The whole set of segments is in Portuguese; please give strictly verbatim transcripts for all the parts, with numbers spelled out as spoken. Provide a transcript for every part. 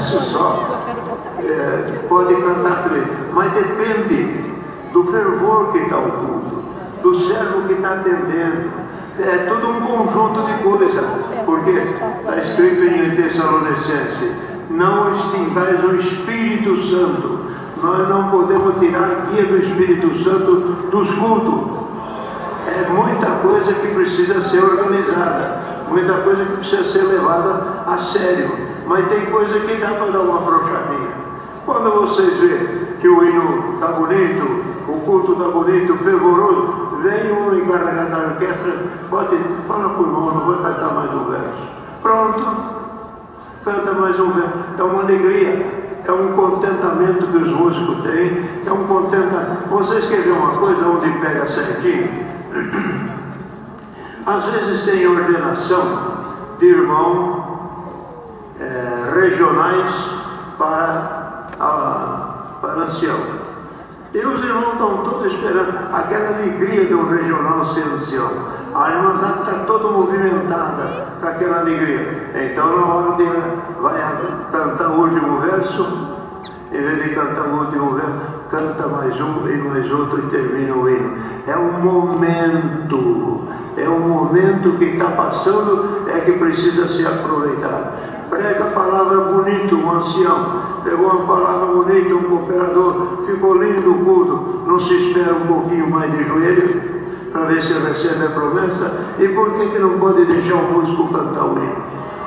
verso só, é, pode cantar três, mas depende do fervor que está o culto, do servo que está atendendo. É tudo um conjunto de coisas, porque está escrito em Tessalonicenses: não extingais o Espírito Santo. Nós não podemos tirar a guia do Espírito Santo dos cultos. É muita coisa que precisa ser organizada, muita coisa que precisa ser levada a sério, mas tem coisa que dá para dar uma afrouxadinha. Quando vocês veem que o hino está bonito, o culto está bonito, fervoroso, vem um encarregado da orquestra, pode, fala por mão, não vou cantar mais um verso. Pronto, canta mais um verso. É uma alegria, é um contentamento que os músicos têm, é um contentamento. Vocês querem ver uma coisa onde pega certinho? Às vezes tem ordenação de irmãos é, regionais para, a, para ancião. E os irmãos estão todos esperando aquela alegria de um regional ser ancião. A irmandade está toda movimentada com aquela alegria. Então, na hora de vai cantar o último verso, em vez de cantar o último verso, canta mais um e mais outro e termina o hino. É um momento, é um momento que está passando, é que precisa ser aproveitado. Prega a palavra bonita, um ancião, pegou uma palavra bonita, um cooperador, ficou lindo o culto, não se espera um pouquinho mais de joelho, para ver se recebe a promessa. E por que que não pode deixar o músico cantar o hino?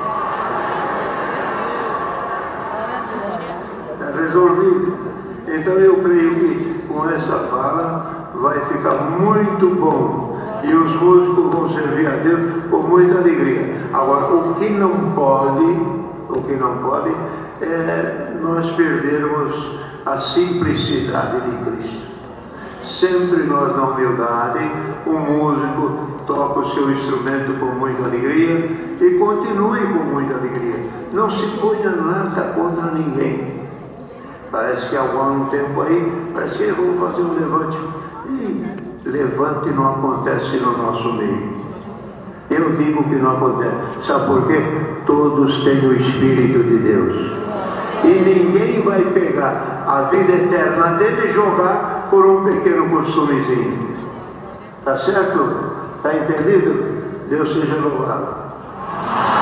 Está resolvido. Então eu creio que com essa fala vai ficar muito bom e os músicos vão servir a Deus com muita alegria. Agora, o que não pode, o que não pode é nós perdermos a simplicidade de Cristo. Sempre nós, na humildade, o músico toca o seu instrumento com muita alegria e continue com muita alegria. Não se ponha nada contra ninguém. Parece que há algum tempo aí, parece que eu vou fazer um levante. E levante não acontece no nosso meio. Eu digo que não acontece. Sabe por quê? Todos têm o Espírito de Deus. E ninguém vai pegar a vida eterna dele e jogar por um pequeno costumezinho. Tá certo? Tá entendido? Deus seja louvado.